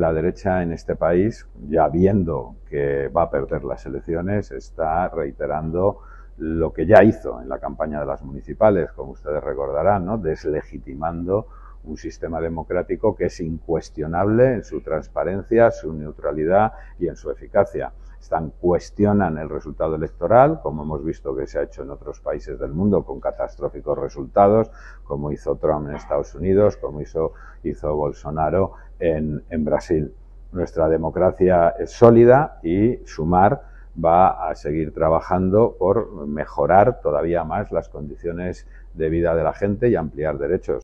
La derecha en este país, ya viendo que va a perder las elecciones, está reiterando lo que ya hizo en la campaña de las municipales, como ustedes recordarán, ¿no? Deslegitimando un sistema democrático que es incuestionable en su transparencia, su neutralidad y en su eficacia. Cuestionan el resultado electoral, como hemos visto que se ha hecho en otros países del mundo con catastróficos resultados, como hizo Trump en Estados Unidos, como hizo Bolsonaro en Brasil. Nuestra democracia es sólida y Sumar va a seguir trabajando por mejorar todavía más las condiciones de vida de la gente y ampliar derechos.